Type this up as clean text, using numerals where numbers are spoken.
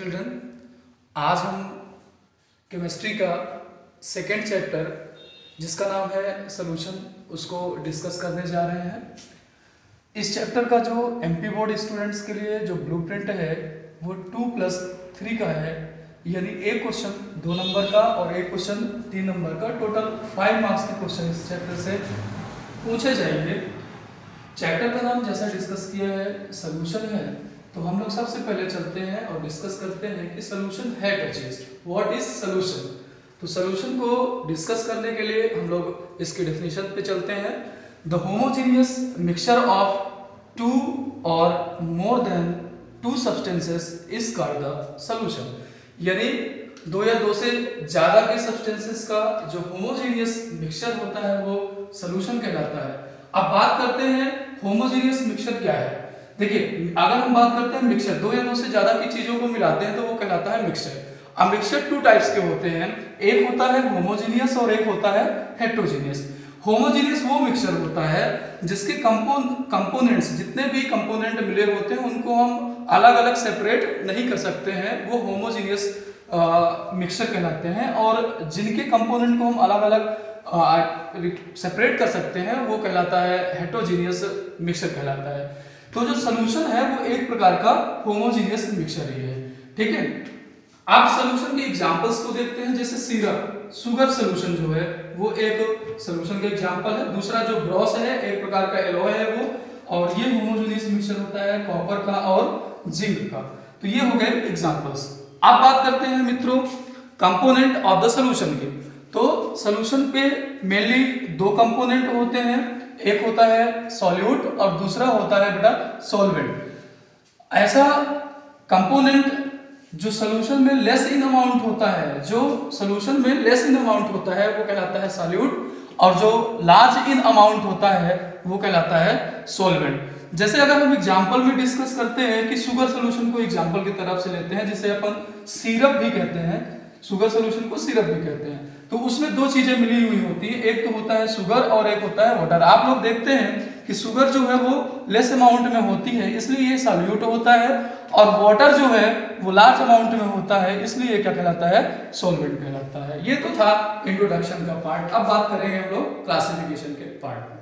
Children, आज हम chemistry का सेकेंड चैप्टर जिसका नाम है सॉल्यूशन उसको डिस्कस करने जा रहे हैं। इस चैप्टर का जो एमपी बोर्ड स्टूडेंट्स के लिए जो ब्लूप्रिंट है वो 2+3 का है, यानी एक क्वेश्चन 2 नंबर का और एक क्वेश्चन 3 नंबर का, टोटल 5 मार्क्स के क्वेश्चन इस चैप्टर से पूछे जाएंगे। चैप्टर का नाम जैसा डिस्कस किया है सॉल्यूशन है, तो हम लोग सबसे पहले चलते हैं और डिस्कस करते हैं कि सॉल्यूशन है क्या चीज, व्हाट इज सॉल्यूशन। तो सॉल्यूशन को डिस्कस करने के लिए हम लोग इसकी डेफिनेशन पे चलते हैं। द होमोजेनियस मिक्सचर ऑफ 2 और more than 2 substances is called the solution, यानी 2 या 2 से ज्यादा के सब्सटेंसेस का जो होमोजेनियस मिक्सचर होता है वो सॉल्यूशन कहलाता है। अब बात करते हैं होमोजेनियस मिक्सचर क्या है। देखिए, अगर हम बात करते हैं मिक्सचर 2 या 2 से ज्यादा की चीजों को मिलाते हैं तो वो कहलाता है मिक्सचर। अब मिक्सचर 2 टाइप्स के होते हैं, एक होता है होमोजेनियस और एक होता है हेटेरोजेनियस। होमोजेनियस वो मिक्सचर होता है जिसके कंपोनेंट्स जितने भी कंपोनेंट मिले होते हैं उनको हम अलग अलग सेपरेट नहीं कर सकते हैं, वो होमोजेनियस मिक्सचर कहलाते हैं। और जिनके कंपोनेंट को हम अलग अलग सेपरेट कर सकते हैं वो कहलाता है हेटेरोजेनियस मिक्सचर कहलाता है। तो जो सॉल्यूशन है वो एक प्रकार का होमोजेनियस मिक्सचर ही है, ठीक है। आप सॉल्यूशन के एग्जांपल्स को देखते हैं, जैसे सिरप, शुगर सॉल्यूशन जो है वो एक सॉल्यूशन का एग्जांपल है। दूसरा जो ब्रॉस है एक प्रकार का एलॉय है वो, और ये होमोजेनियस मिक्सचर होता है कॉपर का और जिंक का। तो ये हो गए एग्जांपल्स। अब बात करते हैं मित्रों कंपोनेंट ऑफ द सॉल्यूशन के। तो सॉल्यूशन पे मेनली 2 कंपोनेंट होते हैं, एक होता है सॉल्यूट और दूसरा होता है बेटा सॉल्वेंट। ऐसा कंपोनेंट जो सॉल्यूशन में लेस इन अमाउंट होता है, जो सॉल्यूशन में लेस इन अमाउंट होता है वो कहलाता है सॉल्यूट, और जो लार्ज इन अमाउंट होता है वो कहलाता है सॉल्वेंट। जैसे अगर हम एग्जांपल में डिस्कस करते हैं कि शुगर सॉल्यूशन को एग्जांपल की तरफ से लेते हैं, जिसे अपन सिरप भी कहते हैं, शुगर सॉल्यूशन को सिरप भी कहते हैं। तो उसमें 2 चीजें मिली हुई होती है, एक तो होता है शुगर और एक होता है वाटर। आप लोग देखते हैं कि शुगर जो है वो लेस अमाउंट में होती है इसलिए ये सॉल्यूट होता है, और वाटर जो है वो लार्ज अमाउंट में होता है इसलिए ये क्या कहलाता है, सॉल्वेंट कहलाता है। ये तो था इंट्रोडक्शन का पार्ट। अब बात करेंगे हम लोग क्लासिफिकेशन के पार्ट में।